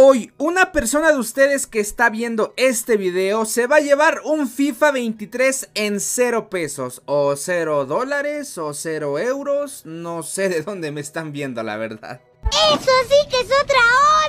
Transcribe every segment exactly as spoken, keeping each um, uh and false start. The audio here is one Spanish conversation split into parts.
Hoy, una persona de ustedes que está viendo este video se va a llevar un FIFA veintitrés en cero pesos, o cero dólares, o cero euros, no sé de dónde me están viendo, la verdad. ¡Eso sí que es otra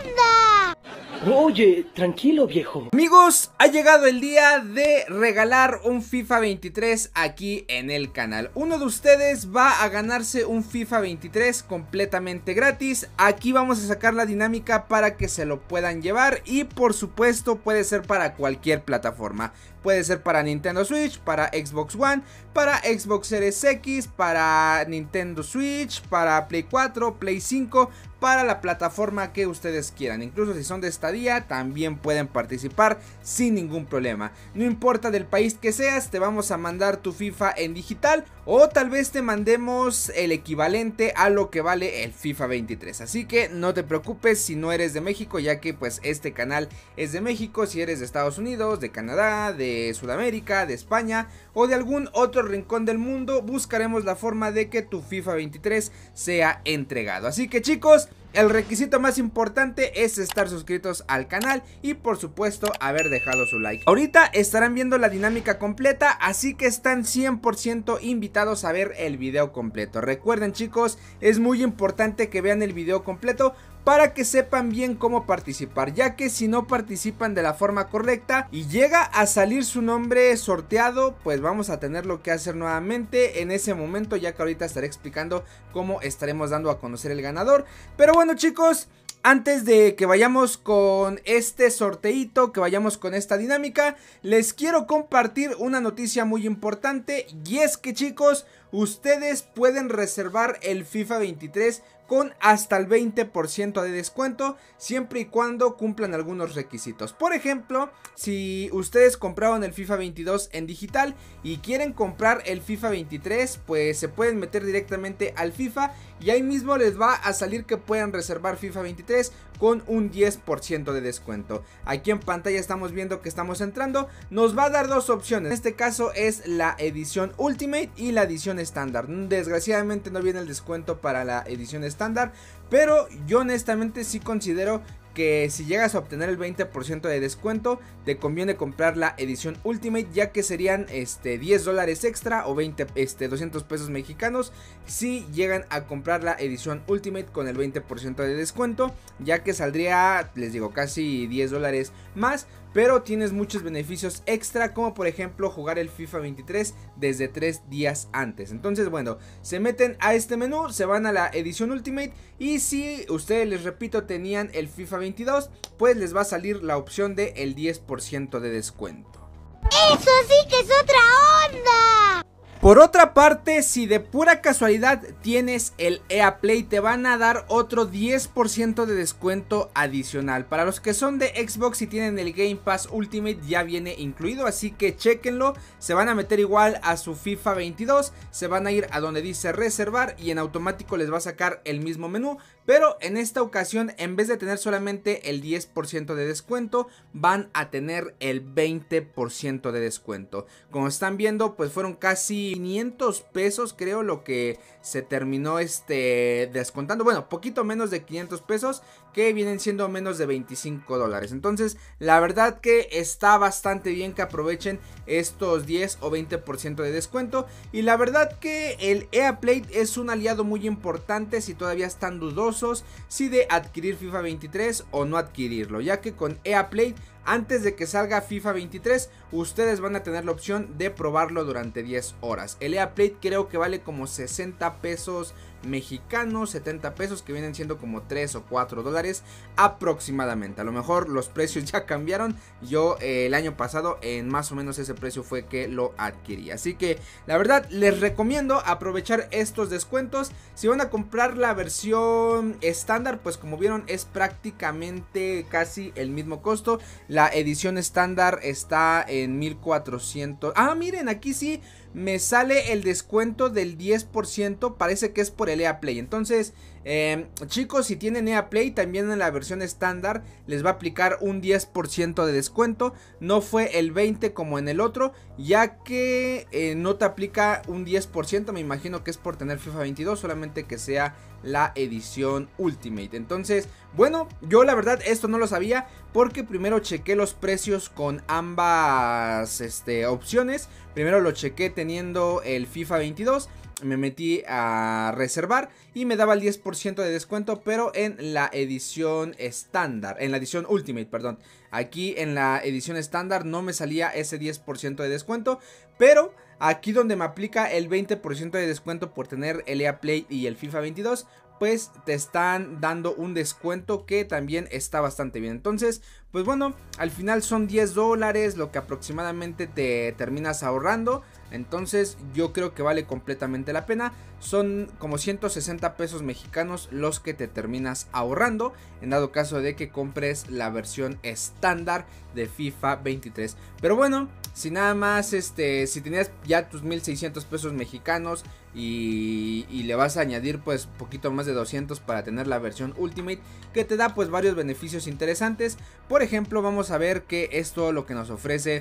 onda! Oye, tranquilo, viejo. Amigos, ha llegado el día de regalar un FIFA veintitrés aquí en el canal. Uno de ustedes va a ganarse un FIFA veintitrés completamente gratis. Aquí vamos a sacar la dinámica para que se lo puedan llevar y por supuesto puede ser para cualquier plataforma. Puede ser para Nintendo Switch, para Xbox One, para Xbox Series X, para Nintendo Switch, para Play cuatro, Play cinco, para la plataforma que ustedes quieran. Incluso si son de estadía, también pueden participar sin ningún problema. No importa del país que seas, te vamos a mandar tu FIFA en digital o tal vez te mandemos el equivalente a lo que vale el FIFA veintitrés. Así que no te preocupes si no eres de México, ya que pues este canal es de México. Si eres de Estados Unidos, de Canadá, de Sudamérica, de España o de algún otro rincón del mundo, buscaremos la forma de que tu FIFA veintitrés sea entregado. Así que chicos, el requisito más importante es estar suscritos al canal y por supuesto haber dejado su like. Ahorita estarán viendo la dinámica completa, así que están cien por ciento invitados a ver el video completo. Recuerden chicos, es muy importante que vean el video completo para que sepan bien cómo participar, ya que si no participan de la forma correcta y llega a salir su nombre sorteado, pues vamos a tenerlo que hacer nuevamente en ese momento, ya que ahorita estaré explicando cómo estaremos dando a conocer el ganador. Pero bueno chicos, antes de que vayamos con este sorteito, que vayamos con esta dinámica, les quiero compartir una noticia muy importante, y es que chicos, ustedes pueden reservar el FIFA veintitrés con hasta el veinte por ciento de descuento, siempre y cuando cumplan algunos requisitos. Por ejemplo, si ustedes compraron el FIFA veintidós en digital y quieren comprar el FIFA veintitrés, pues se pueden meter directamente al FIFA y ahí mismo les va a salir que pueden reservar FIFA veintitrés con un diez por ciento de descuento. Aquí en pantalla estamos viendo que estamos entrando, nos va a dar dos opciones. En este caso es la edición Ultimate y la edición estándar. Desgraciadamente no viene el descuento para la edición estándar, pero yo honestamente sí considero que si llegas a obtener el veinte por ciento de descuento, te conviene comprar la edición Ultimate, ya que serían este, diez dólares extra o veinte, este, doscientos pesos mexicanos si llegan a comprar la edición Ultimate con el veinte por ciento de descuento, ya que saldría, les digo, casi diez dólares más. Pero tienes muchos beneficios extra, como por ejemplo jugar el FIFA veintitrés desde tres días antes. Entonces bueno, se meten a este menú, se van a la edición Ultimate y si ustedes, les repito, tenían el FIFA veintidós, pues les va a salir la opción de el diez por ciento de descuento. ¡Eso sí que es otra onda! Por otra parte, si de pura casualidad tienes el E A Play, te van a dar otro diez por ciento de descuento adicional. Para los que son de Xbox y tienen el Game Pass Ultimate, ya viene incluido, así que chequenlo. Se van a meter igual a su FIFA veintidós, se van a ir a donde dice reservar y en automático les va a sacar el mismo menú. Pero en esta ocasión, en vez de tener solamente el diez por ciento de descuento, van a tener el veinte por ciento de descuento. Como están viendo, pues fueron casi quinientos pesos, creo, lo que se terminó este descontando. Bueno, poquito menos de quinientos pesos, que vienen siendo menos de veinticinco dólares. Entonces, la verdad que está bastante bien que aprovechen estos diez o veinte por ciento de descuento. Y la verdad que el E A Play es un aliado muy importante si todavía están dudosos si de adquirir FIFA veintitrés o no adquirirlo, ya que con E A Play, antes de que salga FIFA veintitrés, ustedes van a tener la opción de probarlo durante diez horas. El E A Play creo que vale como sesenta pesos mexicanos, setenta pesos, que vienen siendo como tres o cuatro dólares aproximadamente. A lo mejor los precios ya cambiaron. Yo eh, el año pasado en más o menos ese precio fue que lo adquirí. Así que la verdad les recomiendo aprovechar estos descuentos. Si van a comprar la versión estándar, pues como vieron es prácticamente casi el mismo costo. La edición estándar está en mil cuatrocientos. Ah, miren, aquí sí me sale el descuento del diez por ciento, parece que es por el E A Play. Entonces eh, chicos, si tienen E A Play, también en la versión estándar les va a aplicar un diez por ciento de descuento. No fue el veinte como en el otro, ya que eh, no te aplica un diez por ciento, me imagino que es por tener FIFA veintidós, solamente que sea la edición Ultimate. Entonces, bueno, yo la verdad esto no lo sabía, porque primero chequé los precios con ambas este, opciones. Primero lo chequé teniendo el FIFA veintidós, me metí a reservar y me daba el diez por ciento de descuento, pero en la edición estándar, en la edición Ultimate, perdón. Aquí en la edición estándar no me salía ese diez por ciento de descuento, pero aquí donde me aplica el veinte por ciento de descuento por tener el E A Play y el FIFA veintidós, pues te están dando un descuento que también está bastante bien. Entonces, pues bueno, al final son diez dólares lo que aproximadamente te terminas ahorrando. Entonces yo creo que vale completamente la pena. Son como ciento sesenta pesos mexicanos los que te terminas ahorrando, en dado caso de que compres la versión estándar de FIFA veintitrés. Pero bueno, si nada más, este, si tenías ya tus mil seiscientos pesos mexicanos y, y le vas a añadir pues poquito más de doscientos para tener la versión Ultimate, que te da pues varios beneficios interesantes. Por ejemplo, vamos a ver que es todo lo que nos ofrece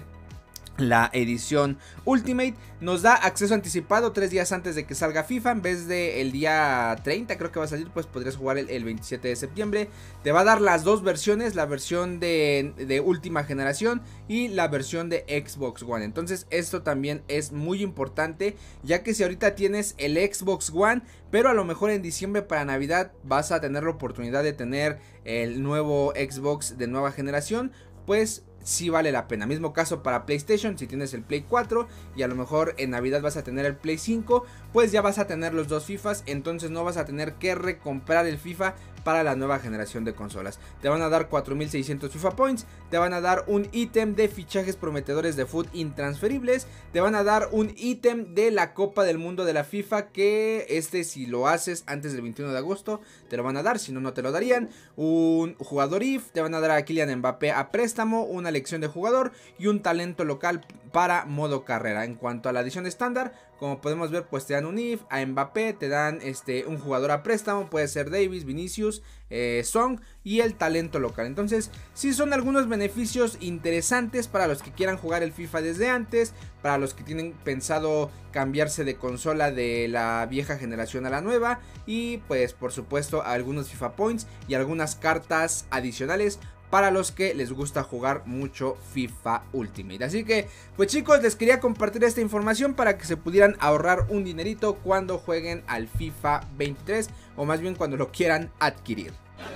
la edición Ultimate. Nos da acceso anticipado tres días antes de que salga FIFA. En vez de el día treinta creo que va a salir, pues podrías jugar el, el veintisiete de septiembre. Te va a dar las dos versiones, la versión de, de última generación y la versión de Xbox One. Entonces esto también es muy importante, ya que si ahorita tienes el Xbox One, pero a lo mejor en diciembre para Navidad vas a tener la oportunidad de tener el nuevo Xbox de nueva generación, pues sí vale la pena. Mismo caso para PlayStation, si tienes el Play cuatro y a lo mejor en Navidad vas a tener el Play cinco, pues ya vas a tener los dos FIFAs, entonces no vas a tener que recomprar el FIFA para la nueva generación de consolas. Te van a dar cuatro mil seiscientos FIFA Points, te van a dar un ítem de fichajes prometedores de fútbol intransferibles, te van a dar un ítem de la Copa del Mundo de la FIFA, que este si lo haces antes del veintiuno de agosto te lo van a dar, si no, no te lo darían. Un jugador I F, te van a dar a Kylian Mbappé a préstamo, una lección de jugador y un talento local para modo carrera. En cuanto a la edición estándar, como podemos ver, pues te dan un I F, a Mbappé te dan este un jugador a préstamo, puede ser Davis, Vinicius, eh, Song y el talento local. Entonces sí son algunos beneficios interesantes para los que quieran jugar el FIFA desde antes, para los que tienen pensado cambiarse de consola de la vieja generación a la nueva, y pues por supuesto algunos FIFA Points y algunas cartas adicionales para los que les gusta jugar mucho FIFA Ultimate. Así que pues chicos, les quería compartir esta información para que se pudieran ahorrar un dinerito cuando jueguen al FIFA veintitrés, o más bien cuando lo quieran adquirir.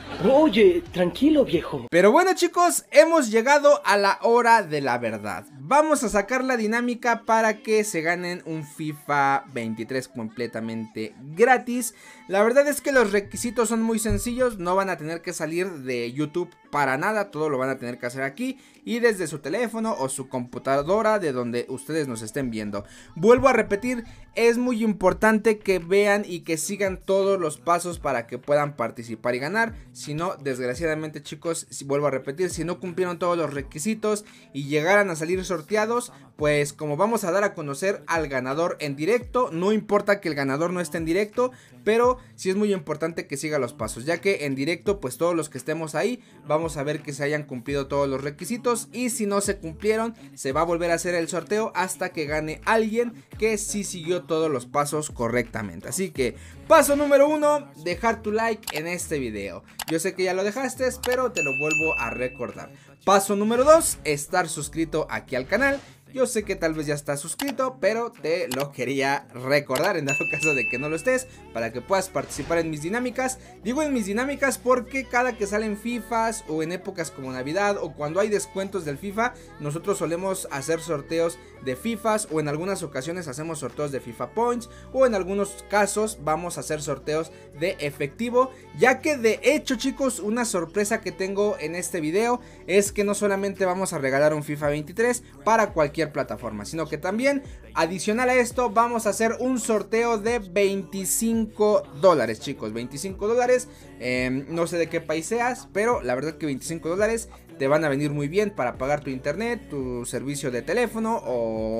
Oye, tranquilo viejo. Pero bueno chicos, hemos llegado a la hora de la verdad. Vamos a sacar la dinámica para que se ganen un FIFA veintitrés completamente gratis. La verdad es que los requisitos son muy sencillos, no van a tener que salir de YouTube para nada, todo lo van a tener que hacer aquí y desde su teléfono o su computadora, de donde ustedes nos estén viendo. Vuelvo a repetir, es muy importante que vean y que sigan todos los pasos para que puedan participar y ganar. Si no, desgraciadamente chicos, si vuelvo a repetir, si no cumplieron todos los requisitos y llegaran a salir sorteados, pues como vamos a dar a conocer al ganador en directo, no importa que el ganador no esté en directo, pero sí es muy importante que siga los pasos, ya que en directo pues todos los que estemos ahí vamos a ver que se hayan cumplido todos los requisitos, y si no se cumplieron se va a volver a hacer el sorteo hasta que gane alguien que sí siguió todos los pasos correctamente. Así que paso número uno, dejar tu like en este video. Yo sé que ya lo dejaste, pero te lo vuelvo a recordar. Paso número dos, estar suscrito aquí al canal. Yo sé que tal vez ya estás suscrito, pero te lo quería recordar en dado caso de que no lo estés, para que puedas participar en mis dinámicas. Digo en mis dinámicas porque cada que salen FIFAs o en épocas como Navidad o cuando hay descuentos del FIFA, nosotros solemos hacer sorteos de FIFAs, o en algunas ocasiones hacemos sorteos de FIFA Points, o en algunos casos vamos a hacer sorteos de efectivo, ya que de hecho chicos, una sorpresa que tengo en este video es que no solamente vamos a regalar un FIFA veintitrés para cualquier plataforma, sino que también adicional a esto vamos a hacer un sorteo de veinticinco dólares chicos, veinticinco dólares, eh, no sé de qué país seas, pero la verdad que veinticinco dólares te van a venir muy bien para pagar tu internet, tu servicio de teléfono o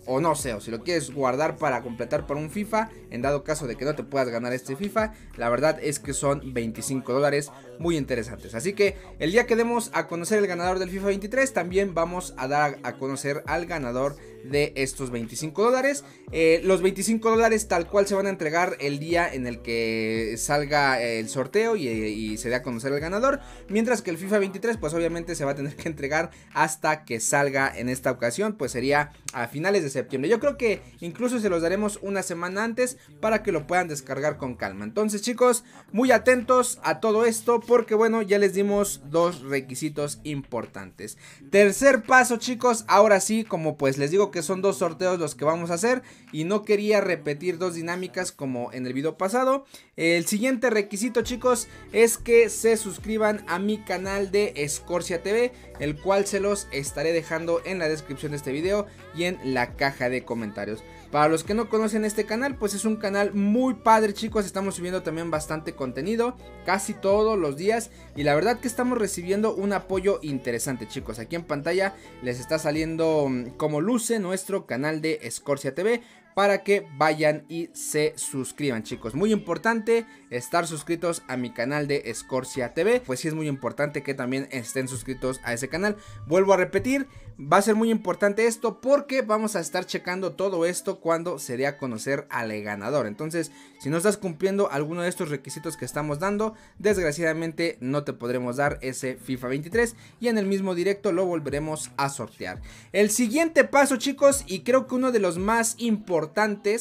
o no sé, o si lo quieres guardar para completar para un FIFA, en dado caso de que no te puedas ganar este FIFA, la verdad es que son veinticinco dólares muy interesantes. Así que el día que demos a conocer el ganador del FIFA veintitrés, también vamos a dar a conocer al ganador de estos veinticinco dólares. Eh, los veinticinco dólares tal cual se van a entregar el día en el que salga el sorteo y, y se dé a conocer el ganador, mientras que el FIFA veintitrés pues obviamente se va a tener que entregar hasta que salga. En esta ocasión pues sería a finales de septiembre. Yo creo que incluso se los daremos una semana antes para que lo puedan descargar con calma. Entonces, chicos, muy atentos a todo esto, porque bueno, ya les dimos dos requisitos importantes. Tercer paso, chicos, ahora sí, como pues les digo que son dos sorteos los que vamos a hacer y no quería repetir dos dinámicas como en el video pasado, el siguiente requisito, chicos, es que se suscriban a mi canal de Scorcia T V, el cual se los estaré dejando en la descripción de este video y en la caja de comentarios. Para los que no conocen este canal, pues es un canal muy padre, chicos. Estamos subiendo también bastante contenido, casi todos los días, y la verdad que estamos recibiendo un apoyo interesante, chicos. Aquí en pantalla les está saliendo como luce nuestro canal de Scorcia T V, para que vayan y se suscriban, chicos. Muy importante estar suscritos a mi canal de Scorcia T V. Pues sí, es muy importante que también estén suscritos a ese canal. Vuelvo a repetir, va a ser muy importante esto porque vamos a estar checando todo esto cuando se dé a conocer al ganador. Entonces, si no estás cumpliendo alguno de estos requisitos que estamos dando, desgraciadamente no te podremos dar ese FIFA veintitrés y en el mismo directo lo volveremos a sortear. El siguiente paso, chicos, y creo que uno de los más importantes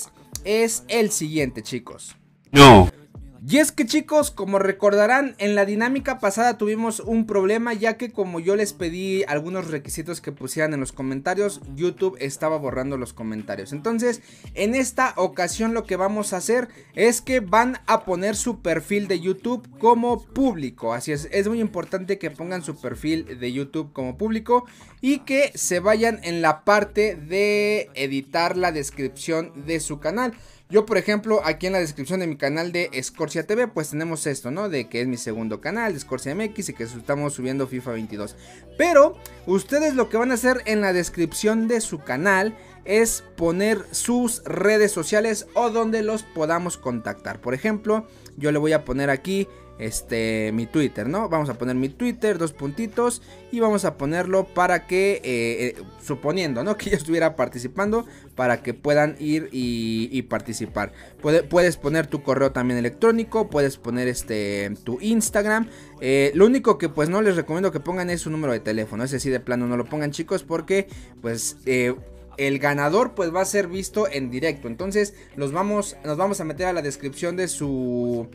es el siguiente, chicos. No. Y es que, chicos, como recordarán, en la dinámica pasada tuvimos un problema, ya que como yo les pedí algunos requisitos que pusieran en los comentarios, YouTube estaba borrando los comentarios. Entonces, en esta ocasión lo que vamos a hacer es que van a poner su perfil de YouTube como público. Así es, es muy importante que pongan su perfil de YouTube como público y que se vayan en la parte de editar la descripción de su canal. Yo, por ejemplo, aquí en la descripción de mi canal de Scorcia T V, pues tenemos esto, ¿no? De que es mi segundo canal, de Scorcia M X, y que estamos subiendo FIFA veintidós. Pero ustedes lo que van a hacer en la descripción de su canal es poner sus redes sociales o donde los podamos contactar. Por ejemplo, yo le voy a poner aquí este mi Twitter, ¿no? Vamos a poner mi Twitter, dos puntitos, y vamos a ponerlo para que, eh, eh, suponiendo, ¿no? Que yo estuviera participando, para que puedan ir y, y participar. Puede, puedes poner tu correo también electrónico, puedes poner este tu Instagram. Eh, lo único que pues no les recomiendo que pongan es su número de teléfono. Ese sí de plano no lo pongan, chicos, porque pues eh, el ganador pues va a ser visto en directo. Entonces los vamos, nos vamos a meter a la descripción de su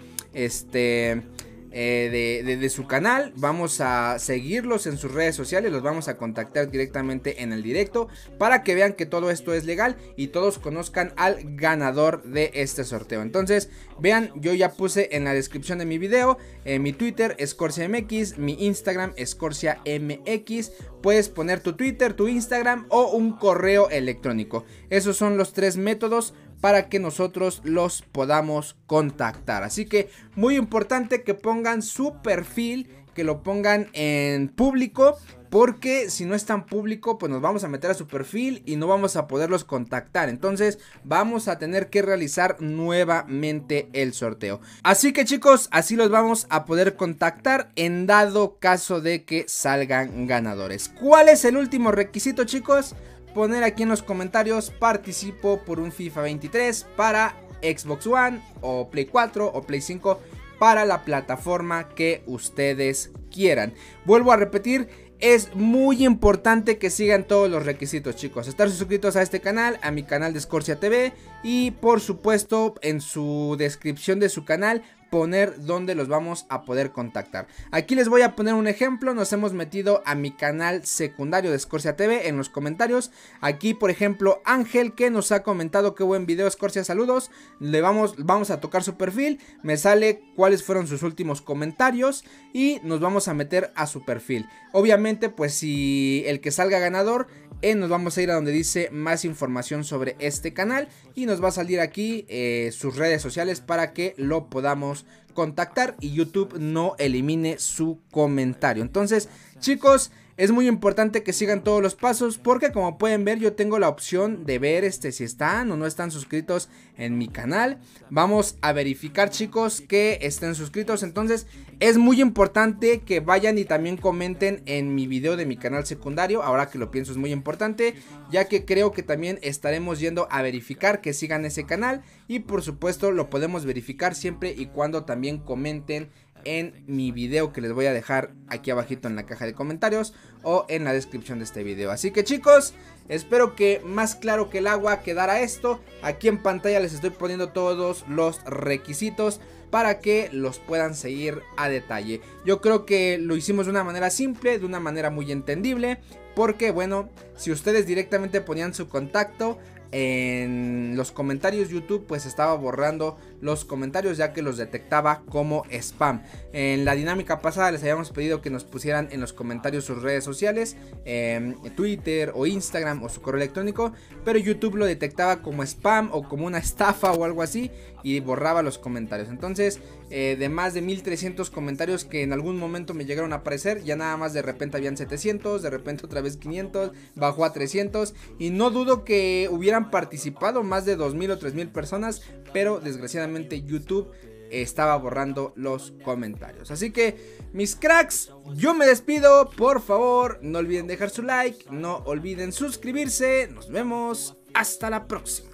este eh, de, de, de su canal. Vamos a seguirlos en sus redes sociales, los vamos a contactar directamente en el directo para que vean que todo esto es legal y todos conozcan al ganador de este sorteo. Entonces vean, yo ya puse en la descripción de mi video eh, mi Twitter, Scorcia M X, mi Instagram, Scorcia M X. Puedes poner tu Twitter, tu Instagram o un correo electrónico. Esos son los tres métodos para que nosotros los podamos contactar. Así que muy importante que pongan su perfil, que lo pongan en público, porque si no es tan público pues nos vamos a meter a su perfil y no vamos a poderlos contactar. Entonces vamos a tener que realizar nuevamente el sorteo. Así que, chicos, así los vamos a poder contactar en dado caso de que salgan ganadores. ¿Cuál es el último requisito, chicos? Poner aquí en los comentarios: participo por un FIFA veintitrés para Xbox One o Play cuatro o Play cinco, para la plataforma que ustedes quieran. Vuelvo a repetir, es muy importante que sigan todos los requisitos, chicos. Estar suscritos a este canal, a mi canal de Scorcia T V, y por supuesto en su descripción de su canal poner dónde los vamos a poder contactar. Aquí les voy a poner un ejemplo. Nos hemos metido a mi canal secundario de Scorcia T V en los comentarios. Aquí, por ejemplo, Ángel, que nos ha comentado: qué buen video, Scorcia, saludos. Le vamos, vamos a tocar su perfil. Me sale cuáles fueron sus últimos comentarios y nos vamos a meter a su perfil. Obviamente, pues si el que salga ganador, eh, nos vamos a ir a donde dice más información sobre este canal y nos va a salir aquí eh, sus redes sociales para que lo podamos contactar y YouTube no elimine su comentario. Entonces, chicos, es muy importante que sigan todos los pasos, porque como pueden ver yo tengo la opción de ver este si están o no están suscritos en mi canal. Vamos a verificar, chicos, que estén suscritos. Entonces es muy importante que vayan y también comenten en mi video de mi canal secundario. Ahora que lo pienso es muy importante, ya que creo que también estaremos yendo a verificar que sigan ese canal. Y por supuesto lo podemos verificar siempre y cuando también comenten en mi video, que les voy a dejar aquí abajito en la caja de comentarios o en la descripción de este video. Así que, chicos, espero que más claro que el agua quedara esto. Aquí en pantalla les estoy poniendo todos los requisitos para que los puedan seguir a detalle. Yo creo que lo hicimos de una manera simple, de una manera muy entendible, porque bueno, si ustedes directamente ponían su contacto en los comentarios, YouTube pues estaba borrando los comentarios, ya que los detectaba como spam. En la dinámica pasada les habíamos pedido que nos pusieran en los comentarios sus redes sociales, eh, Twitter o Instagram o su correo electrónico, pero YouTube lo detectaba como spam o como una estafa o algo así y borraba los comentarios. Entonces eh, de más de mil trescientos comentarios que en algún momento me llegaron a aparecer, ya nada más de repente habían setecientos, de repente otra vez quinientos, bajó a trescientos, y no dudo que hubieran participado más de dos mil o tres mil personas, pero desgraciadamente YouTube estaba borrando los comentarios. Así que, mis cracks, yo me despido. Por favor, no olviden dejar su like, no olviden suscribirse. Nos vemos hasta la próxima.